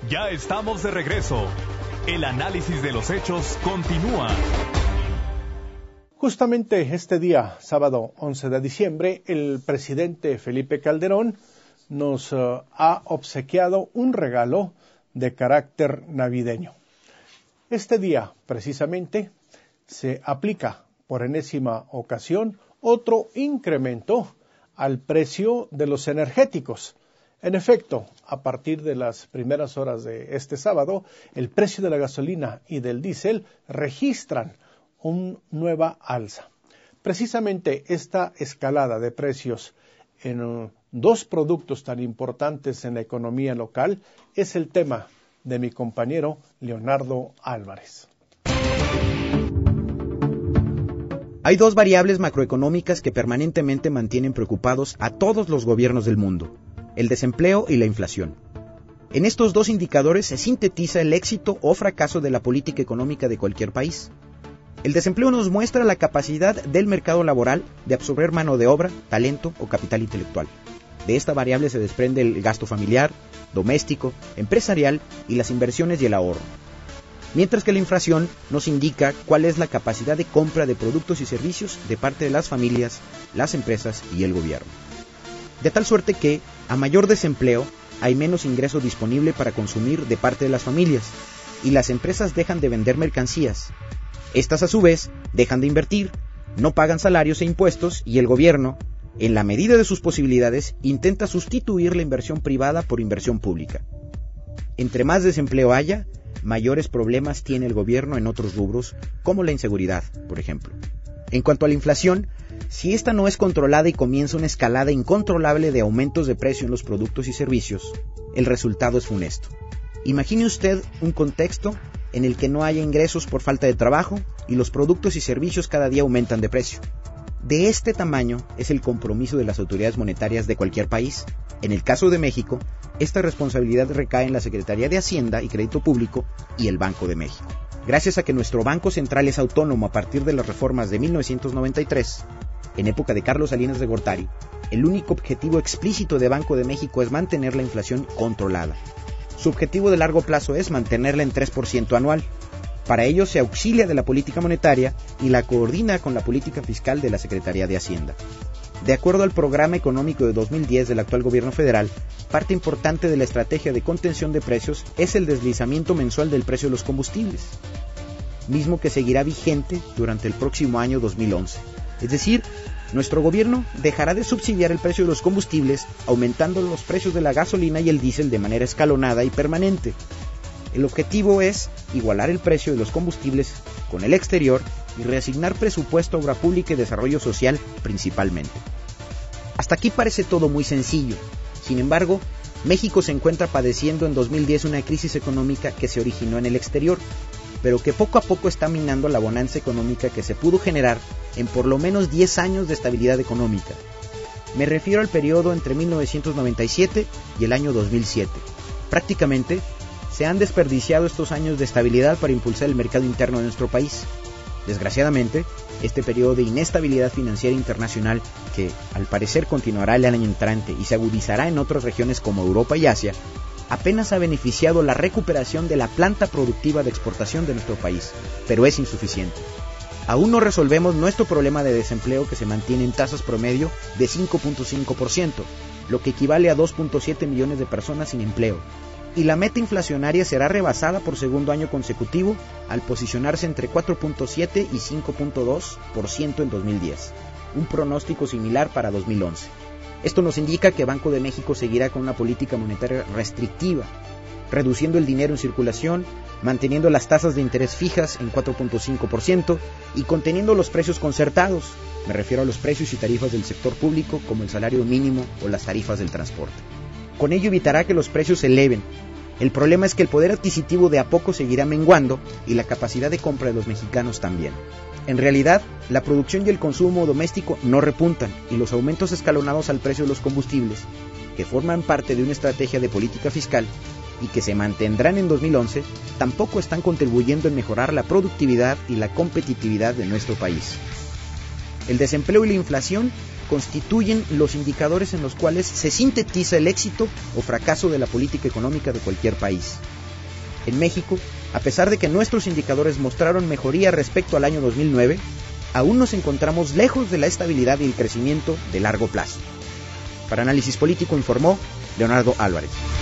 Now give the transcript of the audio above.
Ya estamos de regreso. El análisis de los hechos continúa. Justamente este día, sábado 11 de diciembre, el presidente Felipe Calderón nos ha obsequiado un regalo de carácter navideño. Este día, precisamente, se aplica por enésima ocasión otro incremento al precio de los energéticos. En efecto, a partir de las primeras horas de este sábado, el precio de la gasolina y del diésel registran una nueva alza. Precisamente esta escalada de precios en dos productos tan importantes en la economía local es el tema de mi compañero Leonardo Álvarez. Hay dos variables macroeconómicas que permanentemente mantienen preocupados a todos los gobiernos del mundo: el desempleo y la inflación. En estos dos indicadores se sintetiza el éxito o fracaso de la política económica de cualquier país. El desempleo nos muestra la capacidad del mercado laboral de absorber mano de obra, talento o capital intelectual. De esta variable se desprende el gasto familiar, doméstico, empresarial y las inversiones y el ahorro. Mientras que la inflación nos indica cuál es la capacidad de compra de productos y servicios de parte de las familias, las empresas y el gobierno. De tal suerte que, a mayor desempleo, hay menos ingreso disponible para consumir de parte de las familias, y las empresas dejan de vender mercancías. Estas, a su vez, dejan de invertir, no pagan salarios e impuestos, y el gobierno, en la medida de sus posibilidades, intenta sustituir la inversión privada por inversión pública. Entre más desempleo haya, mayores problemas tiene el gobierno en otros rubros, como la inseguridad, por ejemplo. En cuanto a la inflación, si esta no es controlada y comienza una escalada incontrolable de aumentos de precio en los productos y servicios, el resultado es funesto. Imagine usted un contexto en el que no haya ingresos por falta de trabajo y los productos y servicios cada día aumentan de precio. De este tamaño es el compromiso de las autoridades monetarias de cualquier país. En el caso de México, esta responsabilidad recae en la Secretaría de Hacienda y Crédito Público y el Banco de México. Gracias a que nuestro Banco Central es autónomo a partir de las reformas de 1993, en época de Carlos Salinas de Gortari, el único objetivo explícito de Banco de México es mantener la inflación controlada. Su objetivo de largo plazo es mantenerla en 3% anual. Para ello se auxilia de la política monetaria y la coordina con la política fiscal de la Secretaría de Hacienda. De acuerdo al programa económico de 2010 del actual gobierno federal, parte importante de la estrategia de contención de precios es el deslizamiento mensual del precio de los combustibles, mismo que seguirá vigente durante el próximo año 2011. Es decir, nuestro gobierno dejará de subsidiar el precio de los combustibles, aumentando los precios de la gasolina y el diésel de manera escalonada y permanente. El objetivo es igualar el precio de los combustibles con el exterior y reasignar presupuesto a obra pública y desarrollo social principalmente. Hasta aquí parece todo muy sencillo. Sin embargo, México se encuentra padeciendo en 2010 una crisis económica que se originó en el exterior, pero que poco a poco está minando la bonanza económica que se pudo generar en por lo menos 10 años de estabilidad económica. Me refiero al periodo entre 1997 y el año 2007. Prácticamente, se han desperdiciado estos años de estabilidad para impulsar el mercado interno de nuestro país. Desgraciadamente, este periodo de inestabilidad financiera internacional, que al parecer continuará el año entrante y se agudizará en otras regiones como Europa y Asia, apenas ha beneficiado la recuperación de la planta productiva de exportación de nuestro país, pero es insuficiente. Aún no resolvemos nuestro problema de desempleo, que se mantiene en tasas promedio de 5.5%, lo que equivale a 2.7 millones de personas sin empleo. Y la meta inflacionaria será rebasada por segundo año consecutivo al posicionarse entre 4.7 y 5.2% en 2010, un pronóstico similar para 2011. Esto nos indica que Banco de México seguirá con una política monetaria restrictiva, reduciendo el dinero en circulación, manteniendo las tasas de interés fijas en 4.5% y conteniendo los precios concertados. Me refiero a los precios y tarifas del sector público, como el salario mínimo o las tarifas del transporte. Con ello evitará que los precios se eleven. El problema es que el poder adquisitivo de a poco seguirá menguando y la capacidad de compra de los mexicanos también. En realidad, la producción y el consumo doméstico no repuntan, y los aumentos escalonados al precio de los combustibles, que forman parte de una estrategia de política fiscal y que se mantendrán en 2011, tampoco están contribuyendo en mejorar la productividad y la competitividad de nuestro país. El desempleo y la inflación constituyen los indicadores en los cuales se sintetiza el éxito o fracaso de la política económica de cualquier país. En México, a pesar de que nuestros indicadores mostraron mejoría respecto al año 2009, aún nos encontramos lejos de la estabilidad y el crecimiento de largo plazo. Para Análisis Político informó Leonardo Álvarez.